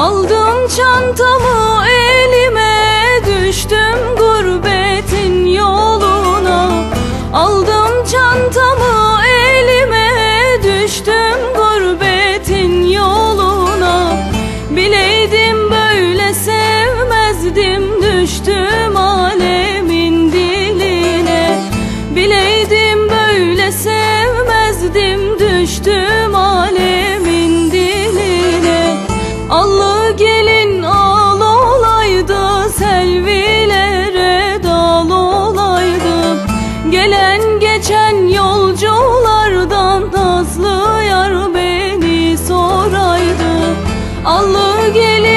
Aldım çantamı elime, düştüm gurbetin yoluna. Aldım çantamı elime, düştüm gurbetin yoluna. Bileydim böyle sevmezdim, düştüm alemin diline. Bileydim böyle sevmezdim, düştüm alemin diline. Allı gelin al olaydı, selvilere dal olaydı. Gelen geçen yolculardan nazlı yar beni soraydı. Allı gelin